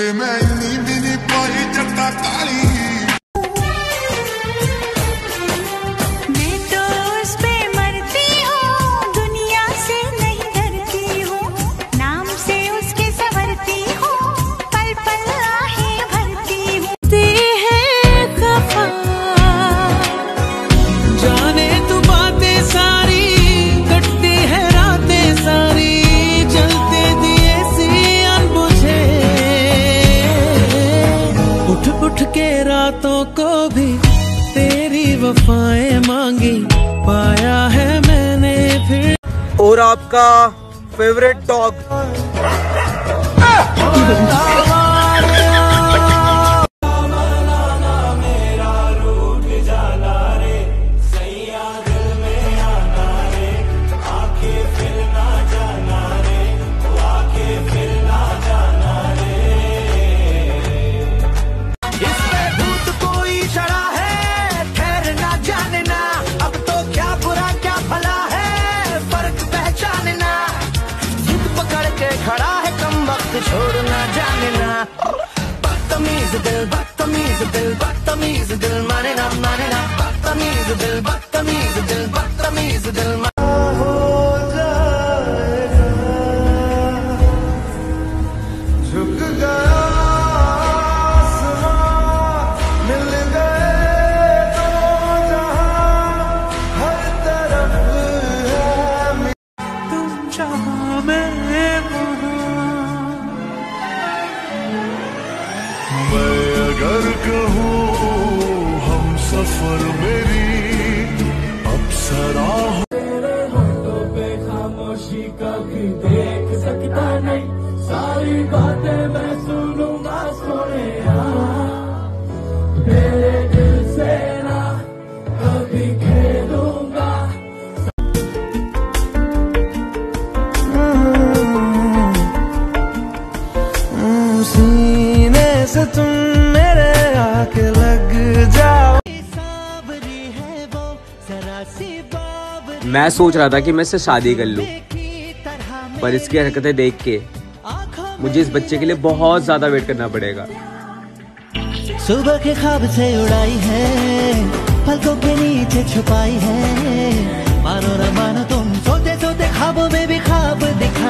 वे मैं इन्नी भी नहीं पाई जट्टा काली। मैं तो उस पे मरती हूँ, दुनिया से नहीं डरती हूँ, नाम से उसके संवरती हूँ, पल पल आहें भरती हूँ। ते है खफा जाने तू बातें सारी, कटती है रातें सारी, जलते दिए सी अनबुझे। उठ उठ के रातों को भी तेरी वफाएं मांगी, पाया है मैंने फिर। और आपका फेवरेट डॉग? खड़ा है कम वक्त छोड़ना जानना, बदतमीज दिल बदतमीज दिल बदतमीज दिल, माने ना बदतमीज दिल बदतमीज दिल बदतमीज दिल। हो जाएगा झुक गया आसमां, मिल गए दो जहां, हर तरफ है तुम जहां में। मैं अगर कहूँ हम सफर मेरी अप्सरा हो। तेरे होठों पे खामोशी कभी देख सकता नहीं, सारी बातें मैं सुनूंगा सोने। तेरे दिल से ना कभी खेलूंगा। सीने से तुम मेरे आके लग जाओ। मैं सोच रहा था कि मैं इससे शादी कर लूं, पर इसकी हरकतें देख के मुझे इस बच्चे के लिए बहुत ज्यादा वेट करना पड़ेगा। सुबह के ख्वाब से उड़ाई है, पलकों के नीचे छुपाई है, मानो न मानो तुम सोते सोते ख्वाबों में भी ख्वाब दिख